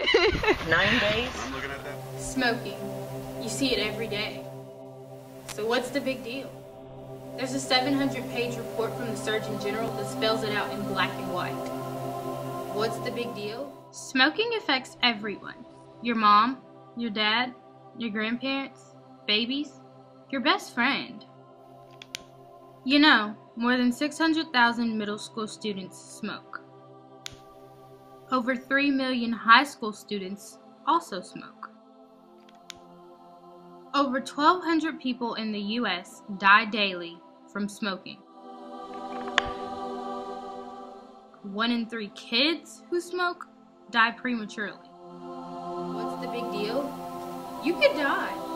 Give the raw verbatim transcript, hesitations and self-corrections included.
Nine days? I'm looking at that. Smoking. You see it every day. So what's the big deal? There's a seven hundred page report from the Surgeon General that spells it out in black and white. What's the big deal? Smoking affects everyone. Your mom, your dad, your grandparents, babies, your best friend. You know, more than six hundred thousand middle school students smoke. Over three million high school students also smoke. Over twelve hundred people in the U S die daily from smoking. One in three kids who smoke die prematurely. What's the big deal? You could die.